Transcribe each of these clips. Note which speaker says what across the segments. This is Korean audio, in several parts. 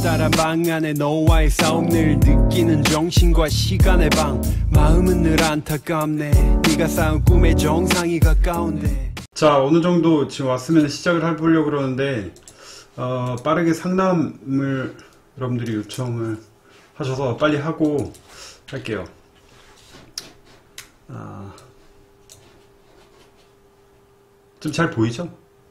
Speaker 1: 커다란 방 안에 너와의 싸움 늘 느끼는 정신과 시간의 방 마음은 늘 안타깝네 네가 쌓은 꿈의 정상이 가까운데. 자, 어느 정도 지금 왔으면 시작을 해보려고 그러는데 빠르게 상담을 여러분들이 요청을 하셔서 빨리 하고 할게요. 좀 잘 보이죠?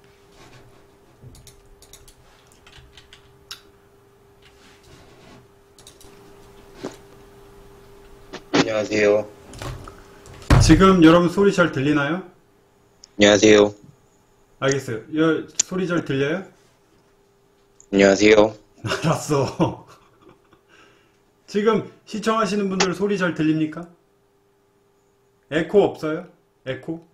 Speaker 2: 안녕하세요.
Speaker 1: 지금 여러분 소리 잘 들리나요?
Speaker 2: 안녕하세요.
Speaker 1: 알겠어요. 소리 잘 들려요?
Speaker 2: 안녕하세요.
Speaker 1: 알았어. 지금 시청하시는 분들 소리 잘 들립니까? 에코 없어요? 에코?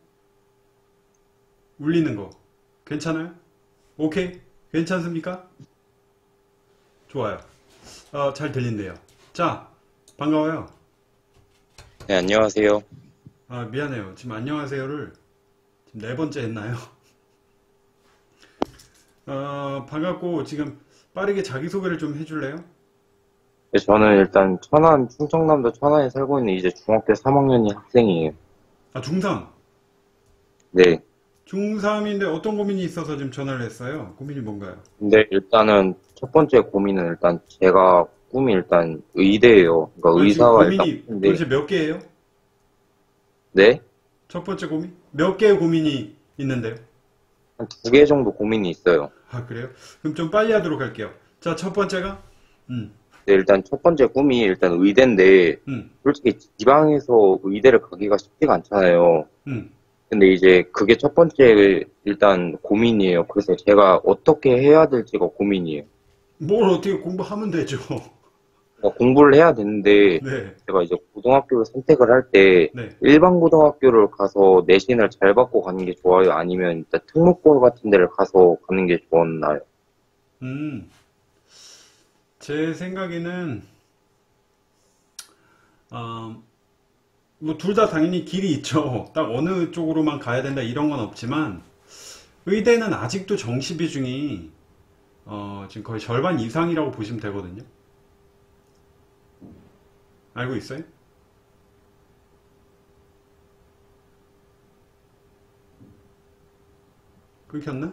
Speaker 1: 울리는 거 괜찮아요? 오케이? 괜찮습니까? 좋아요. 잘 들린대요. 자, 반가워요.
Speaker 2: 네, 안녕하세요.
Speaker 1: 미안해요. 지금 안녕하세요를 지금 4번째 했나요? 반갑고 지금 빠르게 자기소개를 좀 해줄래요?
Speaker 2: 네, 저는 일단 충청남도 천안에 살고 있는 이제 중학교 3학년인 학생이에요.
Speaker 1: 중3?
Speaker 2: 네.
Speaker 1: 중3인데 어떤 고민이 있어서 지금 전화를 했어요? 고민이 뭔가요?
Speaker 2: 근데 일단은 첫 번째 고민은 일단 제가 꿈이 일단 의대예요. 그러니까 의사가 일단
Speaker 1: 고민이
Speaker 2: 꿈인데.
Speaker 1: 도대체 몇 개예요?
Speaker 2: 네?
Speaker 1: 첫 번째 고민? 몇 개의 고민이 있는데요?
Speaker 2: 한 2개 정도 고민이 있어요.
Speaker 1: 그래요? 그럼 좀 빨리 하도록 할게요. 자, 첫 번째가?
Speaker 2: 네, 일단 첫 번째 꿈이 일단 의대인데, 솔직히 지방에서 의대를 가기가 쉽지가 않잖아요. 근데 이제 그게 첫 번째 일단 고민이에요. 그래서 제가 어떻게 해야 될지가 고민이에요.
Speaker 1: 뭘 어떻게 공부하면 되죠?
Speaker 2: 그러니까 공부를 해야 되는데,
Speaker 1: 네.
Speaker 2: 제가 이제 고등학교를 선택을 할 때,
Speaker 1: 네.
Speaker 2: 일반 고등학교를 가서 내신을 잘 받고 가는 게 좋아요? 아니면 일단 특목고 같은 데를 가서 가는 게 좋았나요?
Speaker 1: 제 생각에는, 뭐 둘 다 당연히 길이 있죠. 딱 어느 쪽으로만 가야 된다 이런 건 없지만 의대는 아직도 정시 비중이 지금 거의 절반 이상이라고 보시면 되거든요. 알고 있어요? 끊겼나?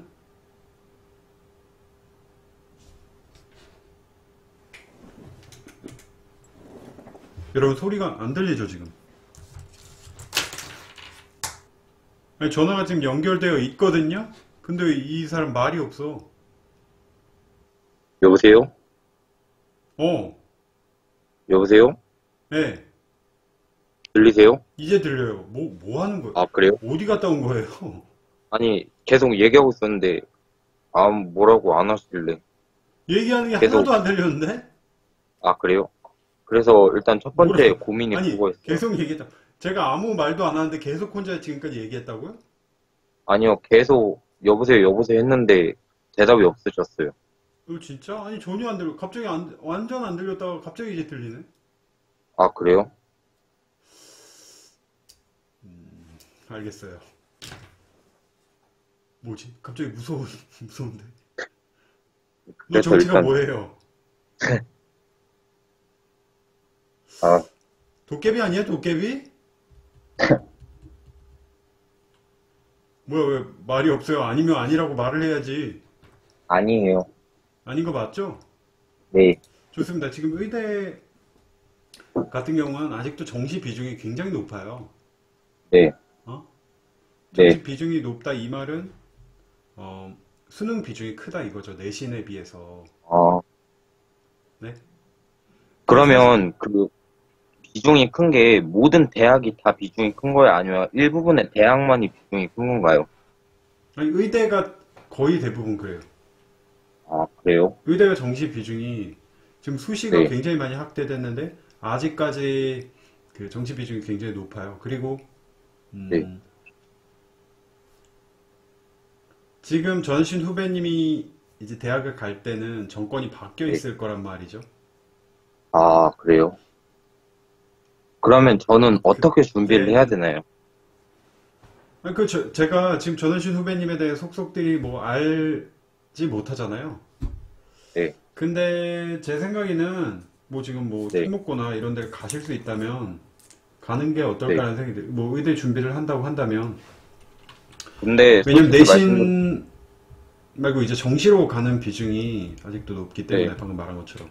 Speaker 1: 여러분 소리가 안 들리죠 지금? 아니, 전화가 지금 연결되어 있거든요? 근데 왜 이 사람 말이 없어?
Speaker 2: 여보세요? 여보세요?
Speaker 1: 네.
Speaker 2: 들리세요?
Speaker 1: 이제 들려요. 뭐 하는 거예요?
Speaker 2: 아, 그래요?
Speaker 1: 어디 갔다 온 거예요?
Speaker 2: 아니, 계속 얘기하고 있었는데, 뭐라고 안 하시길래.
Speaker 1: 얘기하는 게
Speaker 2: 계속-
Speaker 1: 하나도 안 들렸는데?
Speaker 2: 아, 그래요? 그래서 일단 첫 번째
Speaker 1: 뭐라고?
Speaker 2: 고민이
Speaker 1: 아니,
Speaker 2: 그거였어요.
Speaker 1: 계속 얘기했다. 제가 아무 말도 안 하는데 계속 혼자 지금까지 얘기했다고요?
Speaker 2: 아니요, 계속 여보세요, 여보세요 했는데 대답이 없으셨어요.
Speaker 1: 진짜? 아니, 전혀 안 들려. 갑자기 완전 안 들렸다가 갑자기 이제 들리네?
Speaker 2: 아, 그래요?
Speaker 1: 알겠어요. 뭐지? 갑자기 무서운데? 너
Speaker 2: 그래서
Speaker 1: 정치가
Speaker 2: 일단,
Speaker 1: 뭐예요?
Speaker 2: 아,
Speaker 1: 도깨비 아니야? 도깨비? 뭐야, 왜 말이 없어요? 아니면 아니라고 말을 해야지.
Speaker 2: 아니에요.
Speaker 1: 아닌 거 맞죠?
Speaker 2: 네,
Speaker 1: 좋습니다. 지금 의대 같은 경우는 아직도 정시 비중이 굉장히 높아요.
Speaker 2: 네,
Speaker 1: 정시
Speaker 2: 네.
Speaker 1: 비중이 높다 이 말은 수능 비중이 크다 이거죠. 내신에 비해서.
Speaker 2: 아,
Speaker 1: 네?
Speaker 2: 그러면 그 비중이 큰 게 모든 대학이 다 비중이 큰 거예요? 아니면 일부분의 대학만이 비중이 큰 건가요?
Speaker 1: 아니, 의대가 거의 대부분 그래요.
Speaker 2: 아, 그래요?
Speaker 1: 의대가 정시 비중이 지금 수시가
Speaker 2: 네.
Speaker 1: 굉장히 많이 확대됐는데 아직까지 그 정시 비중이 굉장히 높아요. 그리고
Speaker 2: 네.
Speaker 1: 지금 전신 후배님이 이제 대학을 갈 때는 정권이 바뀌어 있을 거란 말이죠.
Speaker 2: 아, 그래요? 그러면 저는 어떻게 준비를 해야 되나요?
Speaker 1: 아니, 제가 지금 전원신 후배님에 대해 속속들이 뭐 알지 못하잖아요.
Speaker 2: 네.
Speaker 1: 근데 제 생각에는 뭐 지금 뭐
Speaker 2: 네.
Speaker 1: 특목고나 이런 데 가실 수 있다면 가는 게 어떨까라는 생각이 들어요. 뭐 의대 준비를 한다고 한다면.
Speaker 2: 근데
Speaker 1: 왜냐면
Speaker 2: 솔직히 말씀드리면
Speaker 1: 내신 말고 이제 정시로 가는 비중이 아직도 높기 때문에 방금 말한 것처럼.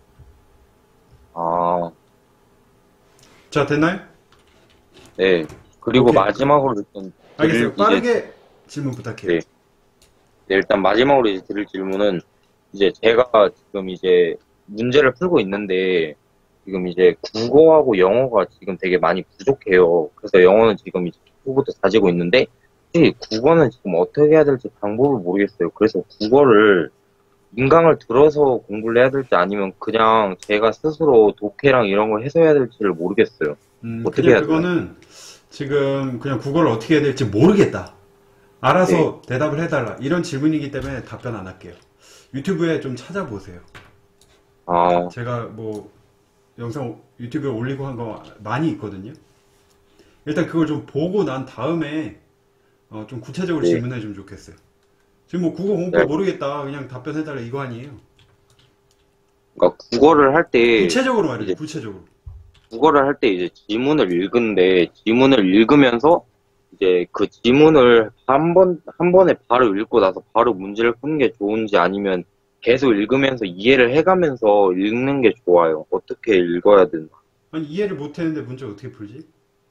Speaker 2: 아,
Speaker 1: 자, 됐나요?
Speaker 2: 네. 그리고
Speaker 1: 오케이.
Speaker 2: 마지막으로 일단
Speaker 1: 알겠어요.
Speaker 2: 이제
Speaker 1: 빠르게 질문 부탁해요.
Speaker 2: 네. 네, 일단 마지막으로 이제 드릴 질문은 이제 제가 지금 이제 문제를 풀고 있는데 지금 이제 국어하고 영어가 지금 되게 많이 부족해요. 그래서 영어는 지금 이제 기초부터 다지고 있는데 혹시 국어는 지금 어떻게 해야 될지 방법을 모르겠어요. 그래서 국어를 인강을 들어서 공부를 해야 될지 아니면 그냥 제가 스스로 독해랑 이런 걸 해서 해야 될지를 모르겠어요. 어떻게
Speaker 1: 그냥
Speaker 2: 해야 되나요?
Speaker 1: 그거는 지금 그냥 국어를 어떻게 해야 될지 모르겠다. 알아서 대답을 해달라. 이런 질문이기 때문에 답변 안 할게요. 유튜브에 좀 찾아보세요.
Speaker 2: 아,
Speaker 1: 제가 뭐 영상 유튜브에 올리고 한 거 많이 있거든요. 일단 그걸 좀 보고 난 다음에 좀 구체적으로
Speaker 2: 네.
Speaker 1: 질문해 주면 좋겠어요. 지금 뭐 국어 공부
Speaker 2: 네.
Speaker 1: 모르겠다. 그냥 답변해달라 이거 아니에요.
Speaker 2: 그러니까 국어를 할 때
Speaker 1: 구체적으로 말해요.
Speaker 2: 이제
Speaker 1: 구체적으로.
Speaker 2: 국어를 할 때 이제 지문을 읽는데 지문을 읽으면서 이제 그 지문을 한 번에 바로 읽고 나서 바로 문제를 푸는 게 좋은지 아니면 계속 읽으면서 이해를 해가면서 읽는 게 좋아요. 어떻게 읽어야 되나?
Speaker 1: 아니 이해를 못했는데 문제 어떻게 풀지?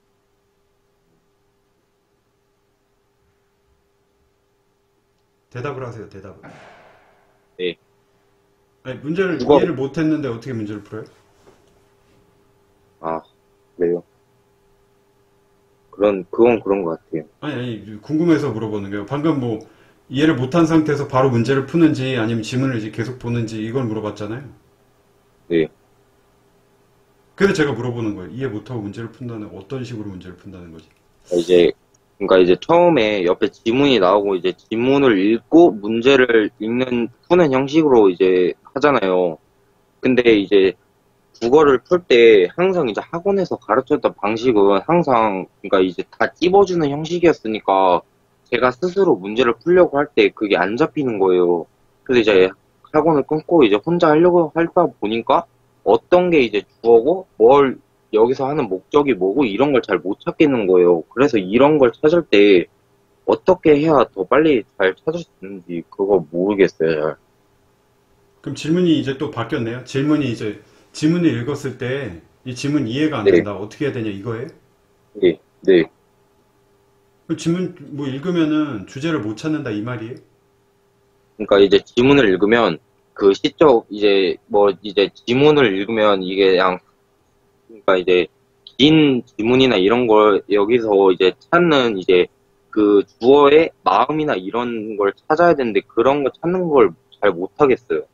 Speaker 1: 대답을 하세요. 대답을.
Speaker 2: 네.
Speaker 1: 아니 문제를
Speaker 2: 국어,
Speaker 1: 이해를 못했는데 어떻게 문제를 풀어요?
Speaker 2: 아, 그래요. 그건 그런 것 같아요.
Speaker 1: 아니 궁금해서 물어보는 거예요. 방금 뭐 이해를 못한 상태에서 바로 문제를 푸는지 아니면 지문을 이제 계속 보는지 이걸 물어봤잖아요.
Speaker 2: 네.
Speaker 1: 그래서 제가 물어보는 거예요. 이해 못하고 문제를 푼다는 어떤 식으로 문제를 푼다는 거지?
Speaker 2: 그러니까 이제 처음에 옆에 지문이 나오고 이제 지문을 읽고 문제를 푸는 형식으로 이제 하잖아요. 근데 이제 국어를 풀 때 항상 이제 학원에서 가르쳤던 방식은 항상 그러니까 이제 다 찝어주는 형식이었으니까 제가 스스로 문제를 풀려고 할 때 그게 안 잡히는 거예요. 그래서 이제 학원을 끊고 이제 혼자 하려고 하다 보니까 어떤 게 이제 주어고 뭘 여기서 하는 목적이 뭐고 이런 걸 잘 못 찾겠는 거예요. 그래서 이런 걸 찾을 때 어떻게 해야 더 빨리 잘 찾을 수 있는지 그거 모르겠어요. 잘.
Speaker 1: 그럼 질문이 이제 또 바뀌었네요. 질문이 이제 지문을 읽었을 때 이 지문 이해가 안
Speaker 2: 네,
Speaker 1: 된다. 어떻게 해야 되냐 이거예요?
Speaker 2: 네, 네.
Speaker 1: 그럼 지문 뭐 읽으면은 주제를 못 찾는다 이 말이에요?
Speaker 2: 그러니까 이제 지문을 읽으면 그 시적 이제 뭐 이제 지문을 읽으면 이게 그냥 그러니까 이제 긴 지문이나 이런 걸 여기서 이제 찾는 이제 그 주어의 마음이나 이런 걸 찾아야 되는데 그런 거 찾는 걸 잘 못하겠어요.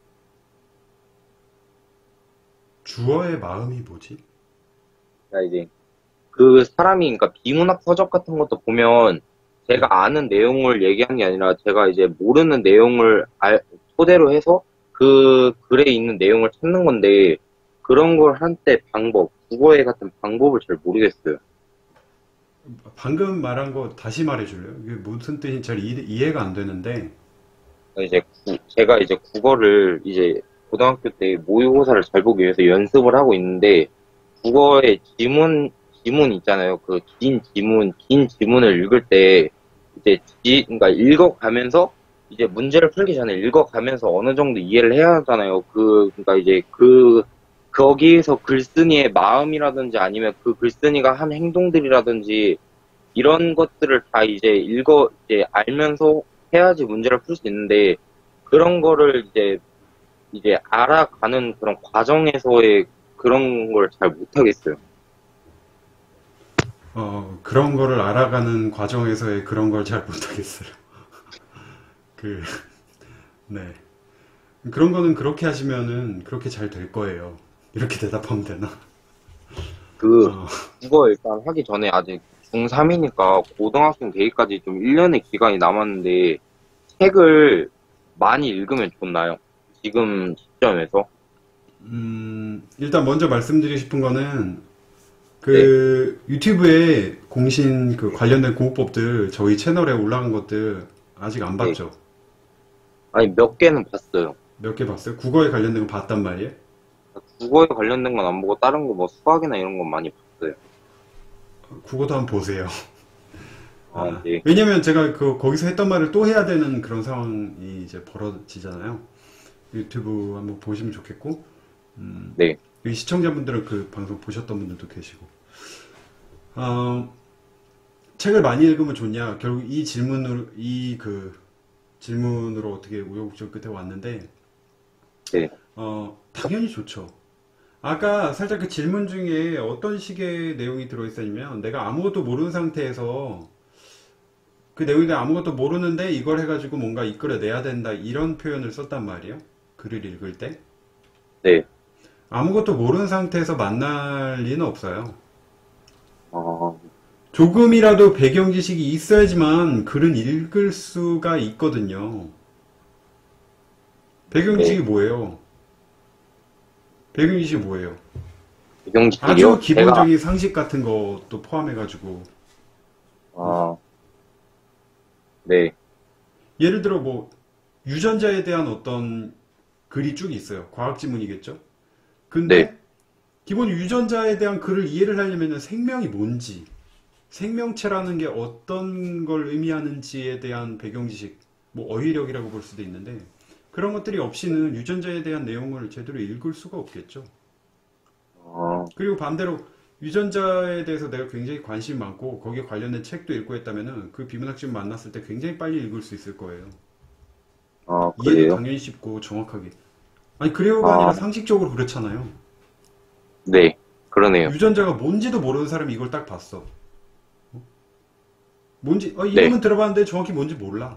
Speaker 1: 주어의 마음이 뭐지?
Speaker 2: 그러니까 이제 그 사람이 그러니까 비문학 서적 같은 것도 보면
Speaker 1: 네.
Speaker 2: 제가 아는 내용을 얘기하는 게 아니라 제가 이제 모르는 내용을 토대로 해서 그 글에 있는 내용을 찾는 건데 그런 걸 할 때 국어에 같은 방법을 잘 모르겠어요.
Speaker 1: 방금 말한 거 다시 말해 줄래요? 이게 무슨 뜻인지 잘 이해가 안 되는데.
Speaker 2: 그러니까 이제 제가 이제 국어를 이제 고등학교 때 모의고사를 잘 보기 위해서 연습을 하고 있는데 국어의 지문 있잖아요. 그 긴 지문을 읽을 때 이제 그러니까 읽어가면서 이제 문제를 풀기 전에 읽어가면서 어느 정도 이해를 해야 하잖아요. 그러니까 이제 거기에서 글쓴이의 마음이라든지 아니면 그 글쓴이가 한 행동들이라든지 이런 것들을 다 이제 알면서 해야지 문제를 풀 수 있는데 그런 거를 이제 알아가는 그런 과정에서의 그런 걸 잘 못하겠어요.
Speaker 1: 그런 거를 알아가는 과정에서의 그런 걸 잘 못하겠어요. 그, 네. 그런 거는 그렇게 하시면은 그렇게 잘 될 거예요. 이렇게 대답하면 되나? 어,
Speaker 2: 국어 일단 하기 전에 아직 중3이니까 고등학생 되기까지 좀 1년의 기간이 남았는데 책을 많이 읽으면 좋나요? 지금 시점에서?
Speaker 1: 일단 먼저 말씀드리고 싶은 거는
Speaker 2: 네,
Speaker 1: 그 유튜브에 공신 그 관련된 공부법들 저희 채널에 올라간 것들 아직 안
Speaker 2: 네.
Speaker 1: 봤죠?
Speaker 2: 아니, 몇 개는 봤어요.
Speaker 1: 몇 개 봤어요? 국어에 관련된 거 봤단 말이에요?
Speaker 2: 국어에 관련된 건 안 보고 다른 거 뭐 수학이나 이런 건 많이 봤어요.
Speaker 1: 국어도 한번 보세요.
Speaker 2: 네.
Speaker 1: 왜냐면 제가 거기서 했던 말을 또 해야 되는 그런 상황이 이제 벌어지잖아요. 유튜브 한번 보시면 좋겠고,
Speaker 2: 네.
Speaker 1: 여기 시청자분들은 그 방송 보셨던 분들도 계시고, 책을 많이 읽으면 좋냐? 결국 이 질문으로 어떻게 우여곡절 끝에 왔는데,
Speaker 2: 네.
Speaker 1: 당연히 좋죠. 아까 살짝 그 질문 중에 어떤 식의 내용이 들어있었냐면, 내가 아무것도 모르는 상태에서 그 내용이 아무것도 모르는데 이걸 해가지고 뭔가 이끌어내야 된다, 이런 표현을 썼단 말이에요. 글을 읽을 때.
Speaker 2: 네.
Speaker 1: 아무것도 모르는 상태에서 만날 리는 없어요. 조금이라도 배경 지식이 있어야지만 글은 읽을 수가 있거든요. 배경 지식이 뭐예요? 배경 지식이 뭐예요?
Speaker 2: 배경 지식이요?
Speaker 1: 아주 기본적인 상식 같은 것도 포함해가지고.
Speaker 2: 네.
Speaker 1: 예를 들어 뭐 유전자에 대한 어떤 글이 쭉 있어요. 과학 지문이겠죠? 근데
Speaker 2: 네.
Speaker 1: 기본 유전자에 대한 글을 이해를 하려면 생명이 뭔지, 생명체라는 게 어떤 걸 의미하는지에 대한 배경 지식, 뭐 어휘력이라고 볼 수도 있는데, 그런 것들이 없이는 유전자에 대한 내용을 제대로 읽을 수가 없겠죠. 그리고 반대로 유전자에 대해서 내가 굉장히 관심이 많고 거기에 관련된 책도 읽고 했다면은 그 비문학집 만났을 때 굉장히 빨리 읽을 수 있을 거예요. 이해도
Speaker 2: 그래요?
Speaker 1: 당연히 쉽고 정확하게. 아니 그래요가 아니라 상식적으로 그렇잖아요.
Speaker 2: 네, 그러네요.
Speaker 1: 유전자가 뭔지도 모르는 사람이 이걸 딱 봤어. 뭔지 이름은 들어봤는데 정확히 뭔지 몰라.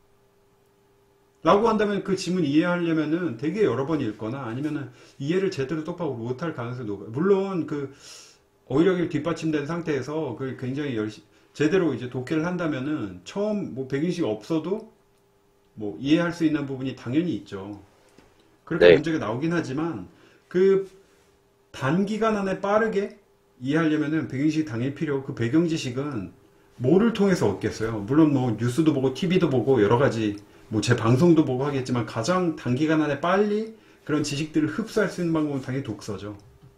Speaker 1: 라고 한다면 그 지문 이해하려면은 되게 여러 번 읽거나 아니면은 이해를 제대로 똑바로 못할 가능성이 높아요. 물론 그 어휘력이 뒷받침된 상태에서 그 굉장히 제대로 이제 독해를 한다면은 처음 뭐 백인식 없어도 뭐 이해할 수 있는 부분이 당연히 있죠. 그렇게 문제가 나오긴 하지만 그 단기간 안에 빠르게 이해하려면은 배경지식이 당연히 필요하고, 그 배경지식은 뭐를 통해서 얻겠어요? 물론 뭐 뉴스도 보고 TV도 보고 여러 가지 뭐 제 방송도 보고 하겠지만 가장 단기간 안에 빨리 그런 지식들을 흡수할 수 있는 방법은 당연히 독서죠.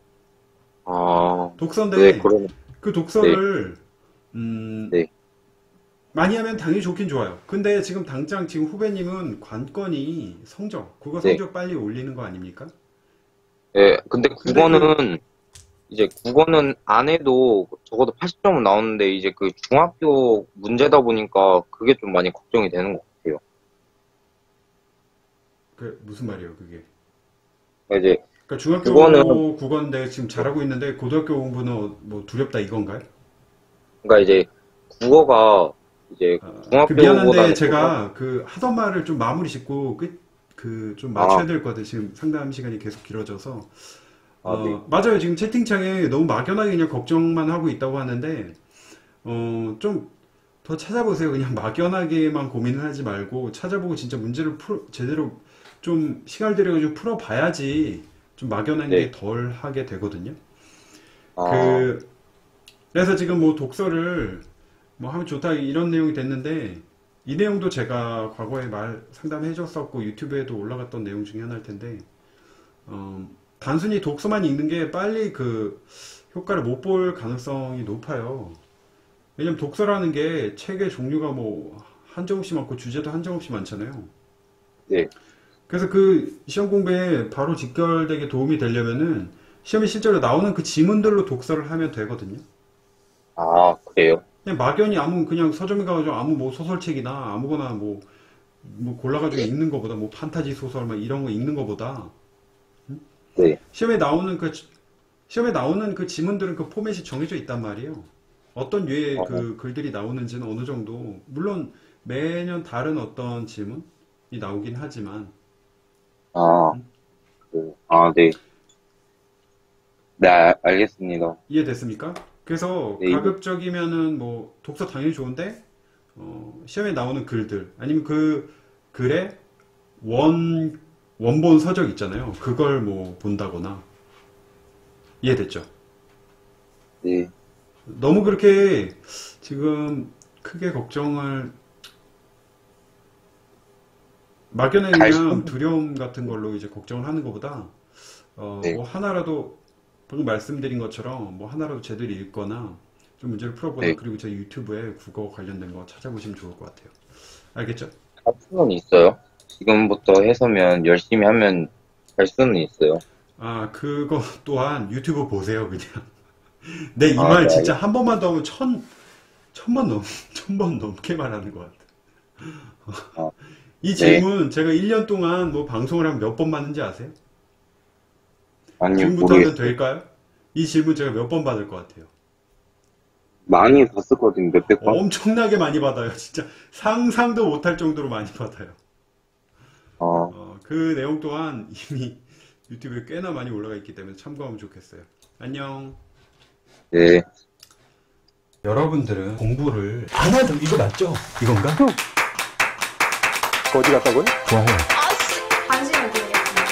Speaker 1: 독서인데 그 독서를 많이 하면 당연히 좋긴 좋아요. 근데 지금 당장 지금 후배님은 관건이 성적, 국어 성적 빨리 올리는 거 아닙니까?
Speaker 2: 네, 근데 국어는 이제 국어는 안 해도 적어도 80점은 나오는데 이제 그 중학교 문제다 보니까 그게 좀 많이 걱정이 되는 것 같아요.
Speaker 1: 그 무슨 말이에요, 그게?
Speaker 2: 이제
Speaker 1: 그러니까 중학교 국어인데 지금 잘하고 있는데 고등학교 공부는 뭐 두렵다 이건가요?
Speaker 2: 그러니까 이제 국어가 이제 중학교보다
Speaker 1: 미안한데 제가 그 하던 말을 좀 마무리 짓고 좀 맞춰야 될 것 같아요. 지금 상담 시간이 계속 길어져서.
Speaker 2: 네.
Speaker 1: 맞아요. 지금 채팅창에 너무 막연하게 그냥 걱정만 하고 있다고 하는데, 좀 더 찾아보세요. 그냥 막연하게만 고민을 하지 말고 찾아보고 진짜 문제를 제대로 좀 시간을 들여가지고 풀어봐야지 좀 막연한 게 덜 하게 되거든요. 그래서 지금 뭐 독서를 뭐 하면 좋다 이런 내용이 됐는데, 이 내용도 제가 과거에 상담해 줬었고 유튜브에도 올라갔던 내용 중에 하나일 텐데, 단순히 독서만 읽는 게 빨리 그 효과를 못 볼 가능성이 높아요. 왜냐면 독서라는 게 책의 종류가 뭐 한정없이 많고 주제도 한정없이 많잖아요.
Speaker 2: 네.
Speaker 1: 그래서 그 시험 공부에 바로 직결되게 도움이 되려면은 시험에 실제로 나오는 그 지문들로 독서를 하면 되거든요.
Speaker 2: 그래요?
Speaker 1: 그냥 막연히 그냥 서점에 가가지고 아무 뭐 소설책이나 아무거나 뭐 골라가지고 읽는 것보다 뭐 판타지 소설 막 이런 거 읽는 것보다 시험에 나오는 그 지문들은 그 포맷이 정해져 있단 말이에요. 어떤 류의 그 글들이 나오는지는 어느 정도, 물론 매년 다른 어떤 지문이 나오긴 하지만.
Speaker 2: 네. 네, 알겠습니다.
Speaker 1: 이해됐습니까? 그래서 가급적이면은 뭐 독서 당연히 좋은데 시험에 나오는 글들 아니면 그 글의 원본 서적 있잖아요. 그걸 뭐 본다거나. 이해됐죠?
Speaker 2: 네.
Speaker 1: 너무 그렇게 지금 크게 걱정을 막연한 두려움 같은 걸로 이제 걱정을 하는 것보다
Speaker 2: 네.
Speaker 1: 뭐 하나라도 방금 말씀드린 것처럼 뭐 하나라도 제대로 읽거나 좀 문제를 풀어보나
Speaker 2: 네.
Speaker 1: 그리고 저희 유튜브에 국어 관련된 거 찾아보시면 좋을 것 같아요. 알겠죠?
Speaker 2: 할 수는 있어요. 지금부터 해서면 열심히 하면 할 수는 있어요.
Speaker 1: 아, 그거 또한 유튜브 보세요, 그냥. 내 이 말
Speaker 2: 네,
Speaker 1: 진짜 한 번만 더 하면 천 번 넘게 말하는 것 같아. 이 질문 제가 1년 동안 뭐 방송을 하면 몇 번 받는지 아세요?
Speaker 2: 아니요,
Speaker 1: 지금부터 하면
Speaker 2: 모르겠어요.
Speaker 1: 될까요? 이 질문 제가 몇 번 받을 것 같아요?
Speaker 2: 많이 봤었거든요, 몇백 번.
Speaker 1: 엄청나게 많이 받아요. 진짜 상상도 못할 정도로 많이 받아요. 그 내용 또한 이미 유튜브에 꽤나 많이 올라가 있기 때문에 참고하면 좋겠어요. 안녕.
Speaker 2: 네.
Speaker 1: 여러분들은 공부를 안 하던 이거 맞죠? 이건가?
Speaker 3: 어디 갔다고요?
Speaker 1: 좋아요.
Speaker 4: 관심을 드리겠습니다.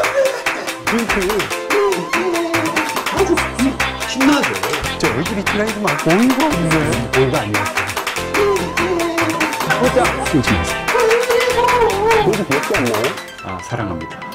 Speaker 1: 신나죠?
Speaker 3: 저 얼굴이 티나이구만. 어이가 없네. 어이가 아니었어. 보자. 요즘. 보자 귀엽지 않나요?
Speaker 1: 아, 사랑합니다.